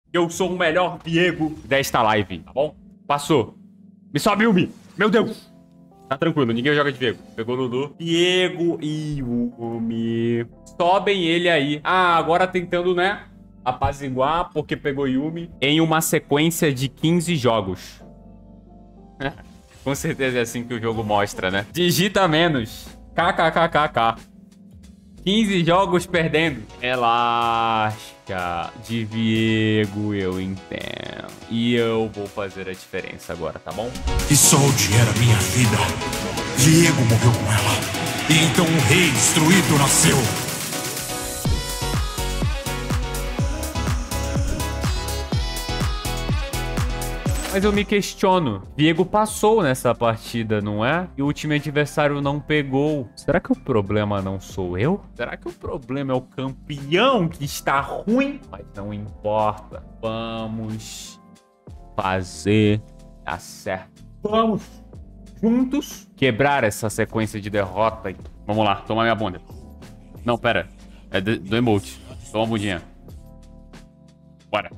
Eu sou o melhor Viego desta live, tá bom? Passou. Me sobe, Yumi. Meu Deus. Tá tranquilo, ninguém joga de Viego. Pegou o Lulu. Viego e Yumi. Sobem ele aí. Ah, agora tentando, né? Apaziguar, porque pegou Yumi. Em uma sequência de 15 jogos. Com certeza é assim que o jogo mostra, né? Digita menos. KKKKK. 15 jogos perdendo. Relaxa. De Viego eu entendo. E eu vou fazer a diferença agora, tá bom? Isolde era minha vida. Viego morreu com ela. E então um rei destruído nasceu. Mas eu me questiono. Viego passou nessa partida, não é? E o time adversário não pegou. Será que o problema não sou eu? Será que o problema é o campeão que está ruim? Mas não importa. Vamos fazer dar certo. Vamos juntos quebrar essa sequência de derrota. Vamos lá, toma minha bunda. Não, pera. É do emote. Toma a bundinha. Bora.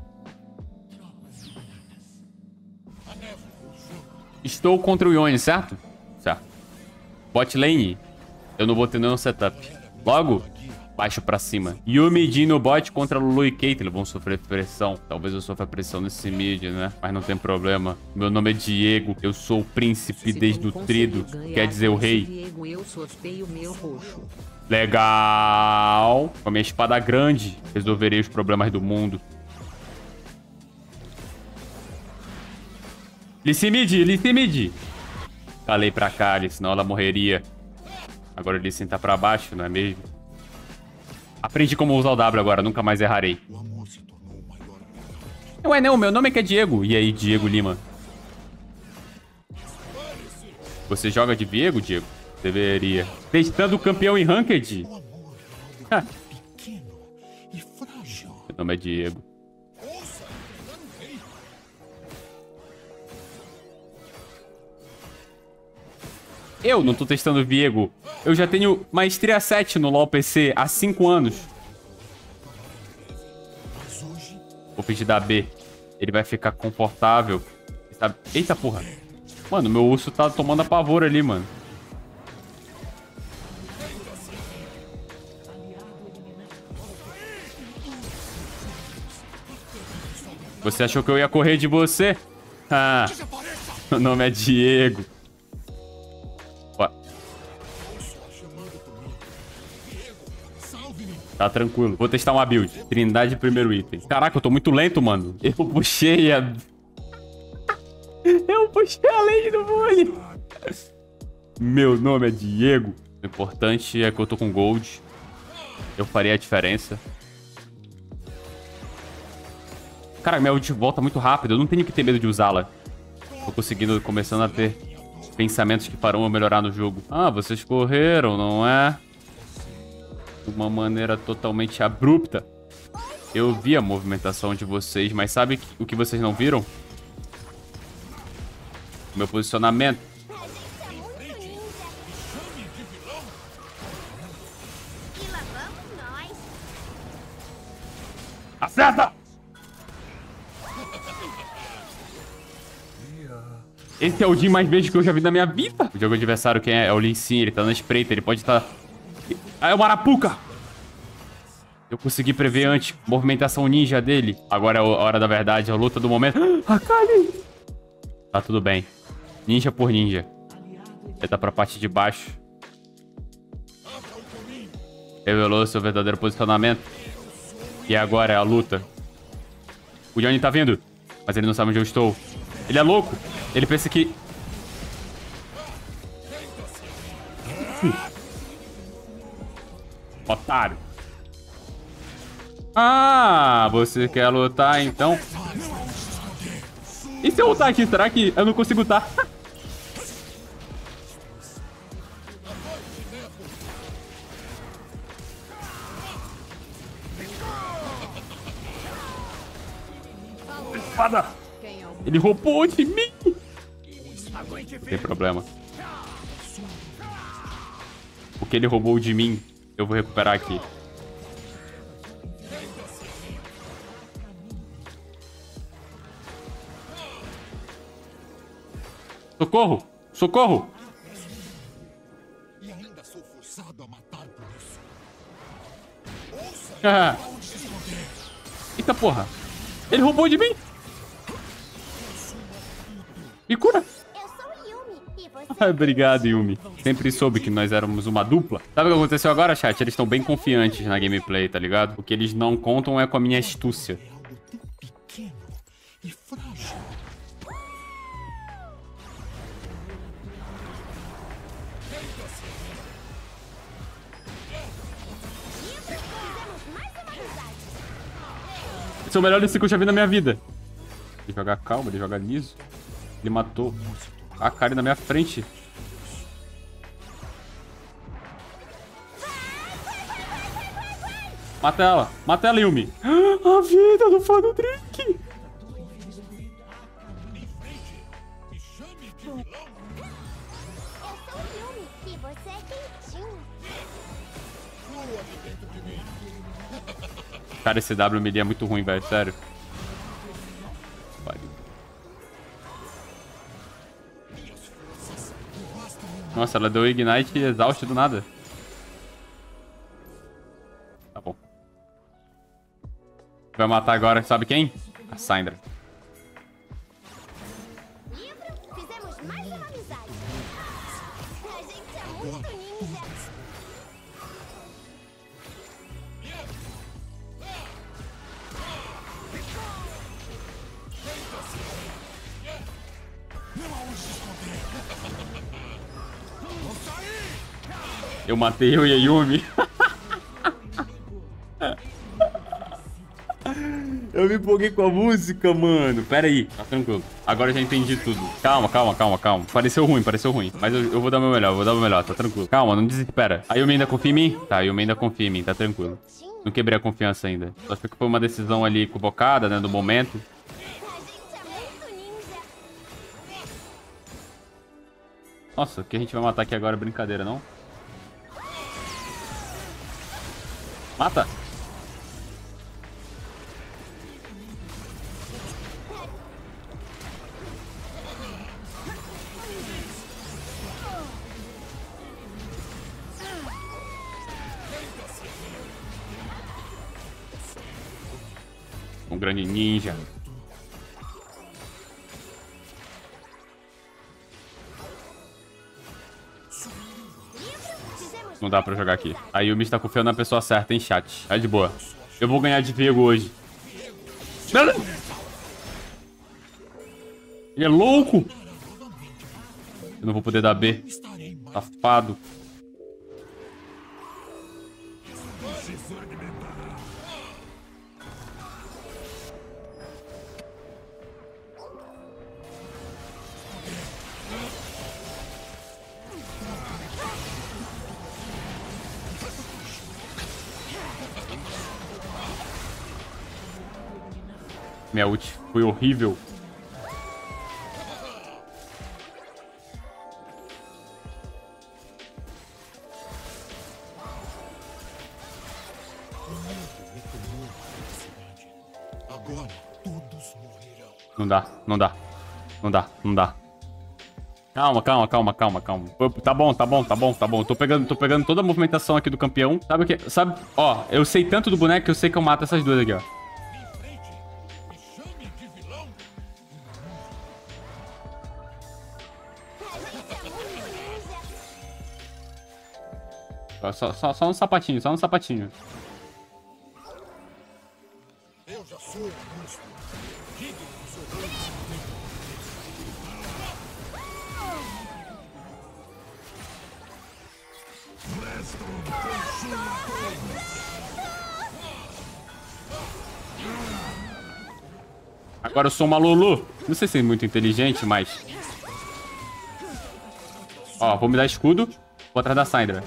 Estou contra o Yone, certo? Certo. Bot lane, eu não vou ter nenhum setup. Logo, baixo pra cima. Yumi e Jhin no bot contra Lulu e Caitlyn vão sofrer pressão. Talvez eu sofra pressão nesse mid, né? Mas não tem problema. Meu nome é Diego, eu sou o príncipe desnutrido. Quer dizer, o rei. Legal. Com a minha espada grande, resolverei os problemas do mundo. Lissimid. Calei pra Kali, senão ela morreria. Agora o Lissim tá pra baixo, não é mesmo? Aprendi como usar o W agora, nunca mais errarei. Ué, não, meu nome é que é Diego. E aí, Diego Lima? Você joga de Viego, Diego? Deveria. Testando o campeão em Ranked? Meu nome é Diego. Eu não tô testando Viego. Eu já tenho maestria 7 no LoL PC há 5 anos. Vou pedir da B. Ele vai ficar confortável. Eita porra. Mano, meu urso tá tomando apavor ali, mano. Você achou que eu ia correr de você? Ah, meu nome é Diego. Tá tranquilo. Vou testar uma build. Trindade primeiro item. Caraca, eu tô muito lento, mano. Eu puxei a... Eu puxei a lei do vôlei. Meu nome é Diego. O importante é que eu tô com gold. Eu farei a diferença. Cara, minha ult volta muito rápido. Eu não tenho que ter medo de usá-la. Tô conseguindo, começando a ter pensamentos que farão eu melhorar no jogo. Ah, vocês correram, não é? De uma maneira totalmente abrupta. Eu vi a movimentação de vocês, mas sabe o que vocês não viram? O meu posicionamento. Acerta! Esse é o Jhin mais verde que eu já vi na minha vida. O jogo adversário, quem é? É o Lee Sin, ele tá na espreita, ele pode estar... Ah, é o Marapuca! Eu consegui prever antes. Movimentação ninja dele. Agora é a hora da verdade, é a luta do momento. A Kali! Tá tudo bem. Ninja por ninja. Ele tá pra parte de baixo. Revelou seu verdadeiro posicionamento. E agora é a luta. O Johnny tá vindo. Mas ele não sabe onde eu estou. Ele é louco. Ele pensa que... Otário. Ah, você quer lutar, então? E se eu lutar aqui? Será que eu não consigo lutar? Espada! Ele roubou de mim! Não tem problema. O que ele roubou de mim, eu vou recuperar aqui. Socorro! Socorro! E ainda sou forçado a matar por isso. Ah. Onde se esconder? Eita porra! Ele roubou de mim! Me cura! Eu sou Yumi e você... Obrigado, Yumi. Sempre soube que nós éramos uma dupla. Sabe o que aconteceu agora, chat? Eles estão bem confiantes na gameplay, tá ligado? O que eles não contam é com a minha astúcia. É algo tão pequeno e frágil. Fizemos mais uma amizade. Esse é o melhor desse que eu já vi na minha vida. Ele joga calmo, ele joga liso. Ele matou a Kari na minha frente. Mata ela, Yumi. A vida do fã do Drake. Eu sou Yumi e você é quentinho. Cara, esse W me é muito ruim, velho, sério. Nossa, ela deu Ignite e Exaust do nada. Tá bom. Vai matar agora, sabe quem? A Syndra. Fizemos mais uma amizade. A gente é muito ninja. Eu matei eu e a Yumi. Eu me empolguei com a música, mano. Pera aí, tá tranquilo. Agora eu já entendi tudo. Calma. Pareceu ruim. Mas eu vou dar o meu melhor, tá tranquilo. Calma, não desespera. A Yumi ainda confia em mim? Tá, a Yumi ainda confia em mim, tá tranquilo. Não quebrei a confiança ainda. Só acho que foi uma decisão ali equivocada, né, do momento. A gente é muito ninja. Nossa, o que a gente vai matar aqui agora é brincadeira, não? Mata! Um grande ninja. Não dá pra jogar aqui. A Yumi está confiando na pessoa certa, hein, chat. É de boa. Eu vou ganhar de Viego hoje. Ele é louco! Eu não vou poder dar B. Safado. Minha ult foi horrível. Agora todos morrerão. Não dá. Calma. Tá bom. Tô pegando toda a movimentação aqui do campeão. Sabe o que? Sabe? Ó, eu sei tanto do boneco que eu sei que eu mato essas duas aqui, ó. Só um sapatinho. Eu já sou um monstro. Agora eu sou uma Lulu. Não sei se é muito inteligente, mas... Ó, vou me dar escudo. Vou atrás da Syndra.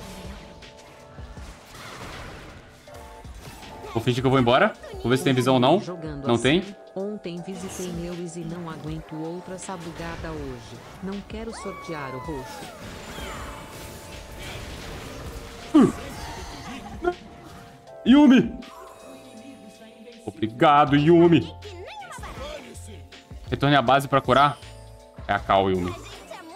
Vou fingir que eu vou embora. Vou ver se tem visão ou não. Não tem. Ontem visitei Neuis e não aguento outra sabugada hoje. Não quero sortear o roxo. Yumi! Obrigado, Yumi. Retorne à base pra curar. É a Cal, Yumi. A gente é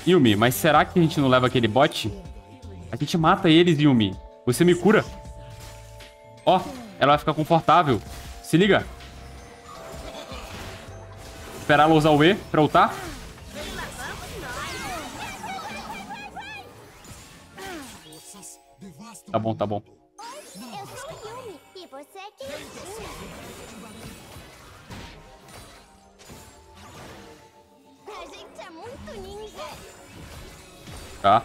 Yumi, mas será que a gente não leva aquele bot? A gente mata eles, Yumi. Você me cura. Ó, ela vai ficar confortável. Se liga. Esperar ela usar o E pra ultar. Tá bom, tá bom. Eu sou a Yumi e você é quentinha. A gente é muito ninja. Tá.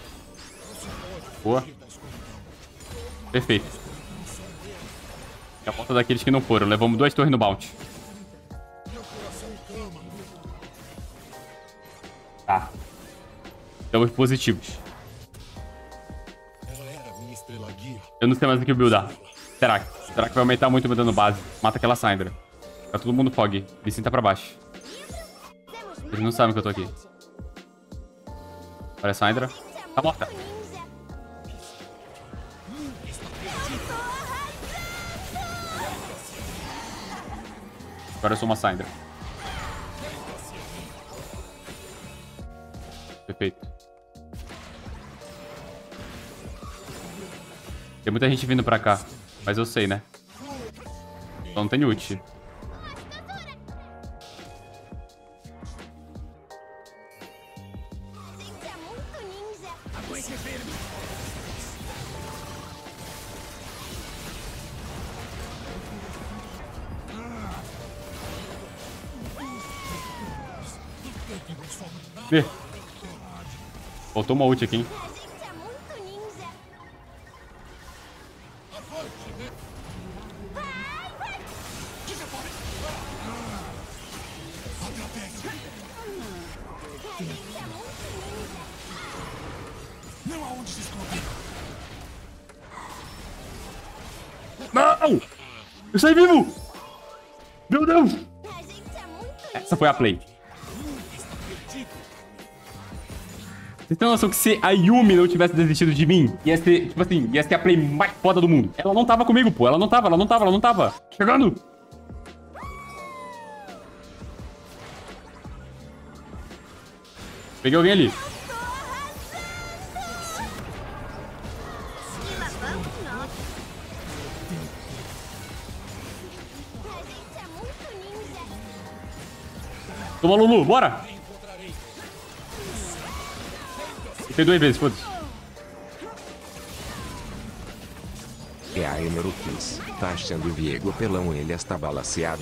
Boa. Perfeito. E a volta daqueles que não foram. Levamos 2 torres no bounty. Tá. Estamos positivos. Eu não sei mais o que buildar. Será que vai aumentar muito o meu dano base? Mata aquela Syndra. Tá todo mundo fog. Vicin tá pra baixo. Eles não sabem que eu tô aqui. Olha a Syndra. Tá morta. Agora eu sou uma Syndra. Perfeito. Tem muita gente vindo pra cá. Mas eu sei, né? Só não tem ult. Ih. Faltou uma ult aqui, hein? Não! Eu saí vivo! Meu Deus! Essa foi a play. Vocês têm noção que se a Yumi não tivesse desistido de mim, ia ser, tipo assim, ia ser a play mais foda do mundo. Ela não tava comigo, pô. Ela não tava. Chegando! Peguei alguém ali. Toma, Lulu, bora! Tem 2 vezes, foda-se. É a Emerukis. Tá achando o Viego pelão, ele está balanceado.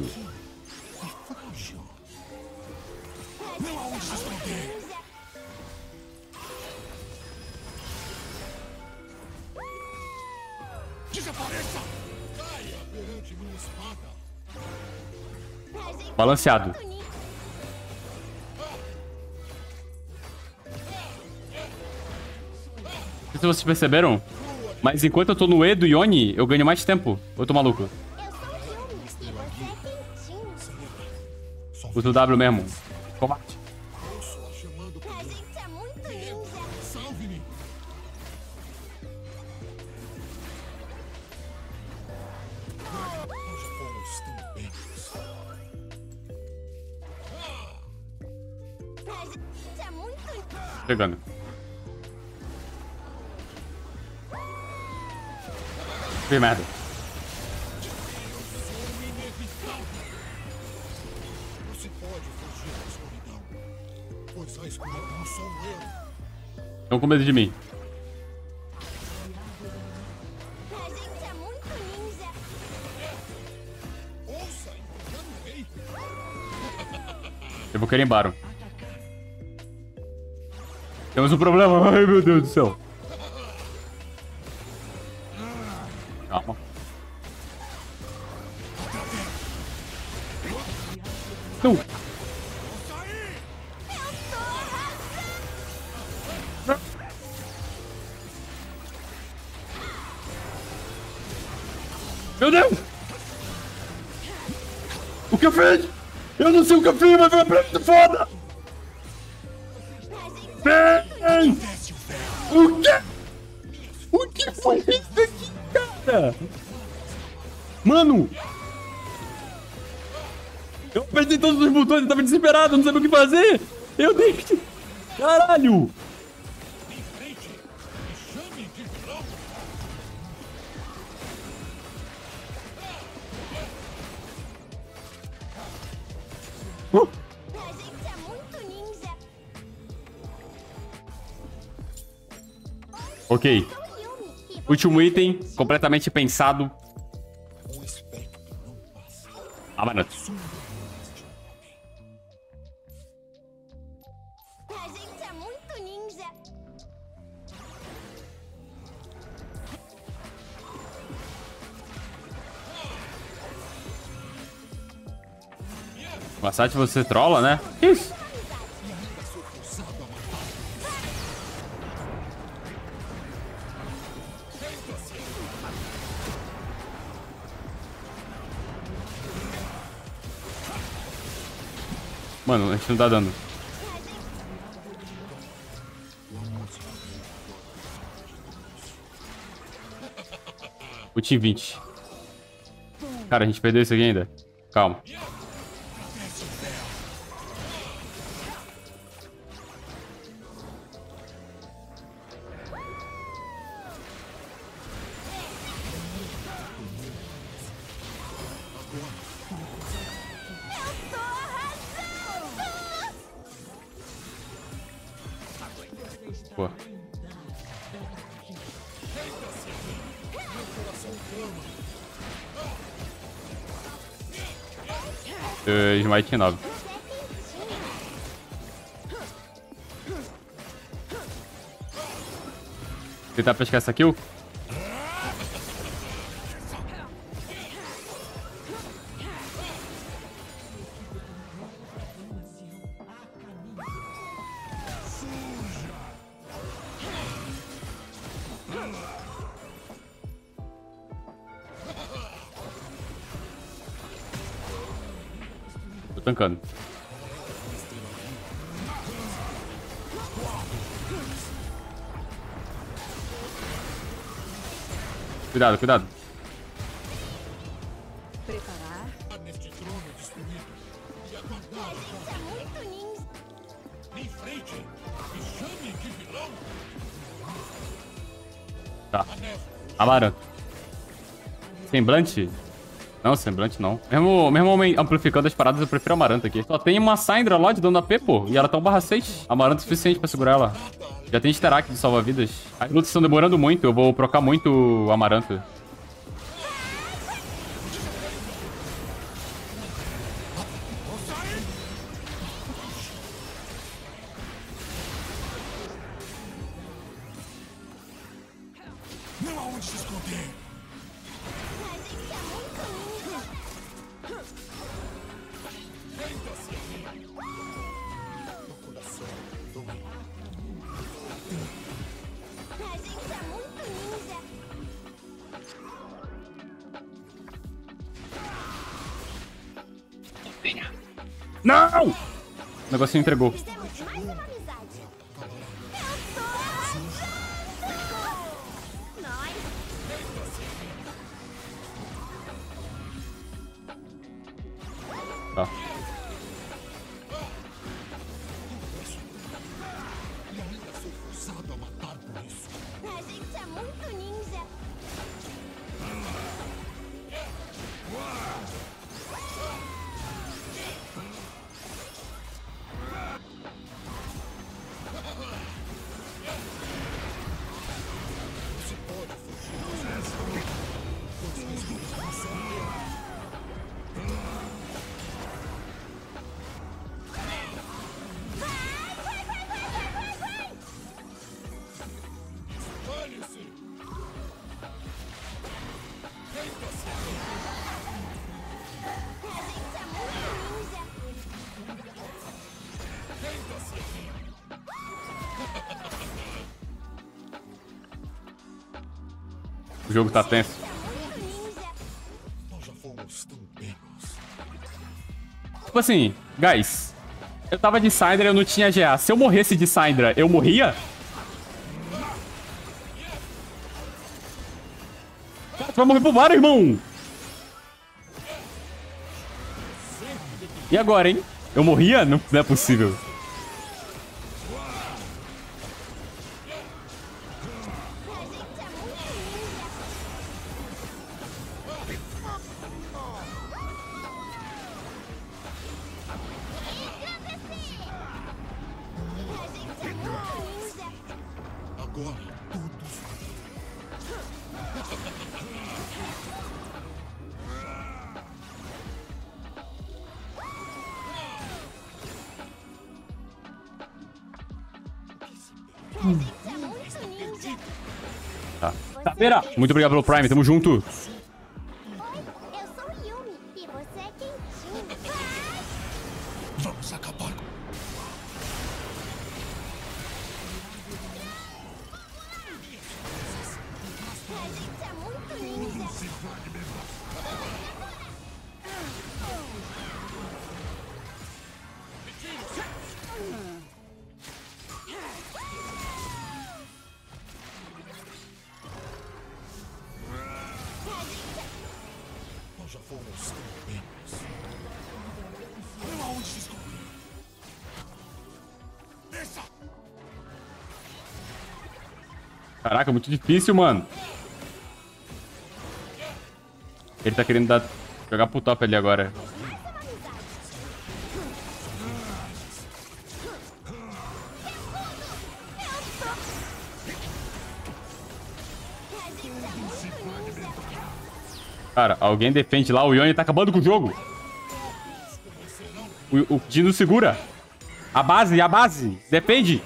Balanceado. Não sei se vocês perceberam, mas enquanto eu tô no E do Yone, eu ganho mais tempo. Ou eu tô maluco? Eu sou a Yumi e você é quentinho. Usa o W mesmo. Combate. A gente é muito ninja. A gente é muito... Chegando. Que merda. Estão com medo de mim. A gente é muito ninja. Eu vou querer em Baron. Temos um problema. Ai, meu Deus do céu. Calma. Não. Meu Deus! O que eu fiz? Eu não sei o que eu fiz, mas foi uma play muito foda! Vem! O quê? O que foi isso aqui, cara? Mano! Eu apertei todos os botões, eu tava desesperado, não sabia o que fazer! Eu dei... Caralho! A gente é muito ninja. Ok. Sou Yumi e Último item, completamente pensado. Amaranto. a gente é muito ninja. Massate você trola, né? Isso. Mano, a gente não tá dando. Ult em 20. Cara, a gente perdeu isso aqui ainda. Calma. Pô. Smite 9. Tentar pescar essa kill? Tô tancando. Cuidado, cuidado. Preparar. A gente é muito ninja. Tá. Amaranto. Semblante? Não, semblante não. Mesmo amplificando as paradas, eu prefiro Amaranto aqui. Só tem uma Syndra lá de dano AP, pô. E ela tá 1/6. Amaranto é suficiente pra segurar ela. Já tem Sterak de salva-vidas. As lutas estão demorando muito. Eu vou procar muito o Amaranto. Não há onde se esconder. A gente é muito ninja. A gente é muito ninja. Não! O negocinho entregou. Fizemos mais uma amizade. Nós. Tá. A gente é muito ninja. A gente é muito ninja. O jogo tá tenso. Muito ninja. Nós já fomos tão pegos. Tipo assim, guys. Eu tava de Syndra e eu não tinha GA. Se eu morresse de Syndra, eu morria? Cara, tu vai morrer por VAR, irmão! E agora, hein? Eu morria? Não é possível. Tá. Tapeira! Muito obrigado pelo Prime, tamo junto. Eu sou Yumi e você é quentinho. Vamos acabar com... A gente é muito ninja. Nós já fomos menos. Olha aonde se esconde. Desça! Caraca, muito difícil, mano. Ele tá querendo jogar pro top ali agora. Cara, alguém defende lá, o Yone tá acabando com o jogo. O Dino segura. A base, defende.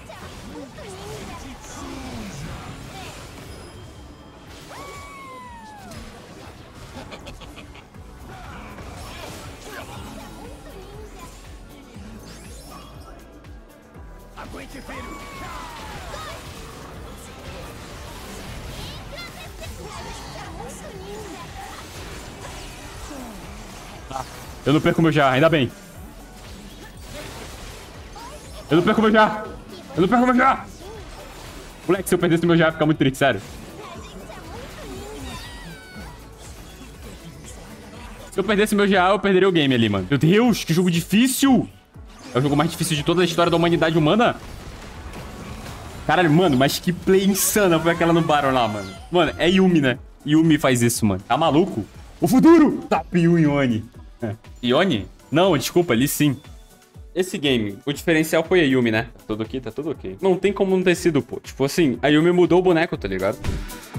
Eu não perco meu já, ainda bem. Eu não perco meu já. Eu não perco meu já. Moleque, se eu perdesse meu já, ia ficar muito triste, sério. Se eu perdesse meu GA, eu perderia o game ali, mano. Meu Deus, que jogo difícil. É o jogo mais difícil de toda a história da humanidade humana. Caralho, mano, mas que play insana foi aquela no Baron lá, mano. Mano, é Yumi, né? Yumi faz isso, mano. Tá maluco? O futuro! Tapiu Yone. Yone? Não, desculpa, Lee Sin. Esse game, o diferencial foi a Yumi, né? Tá tudo aqui, tá tudo ok. Não tem como não ter sido, pô. Tipo assim, a Yumi mudou o boneco, tá ligado?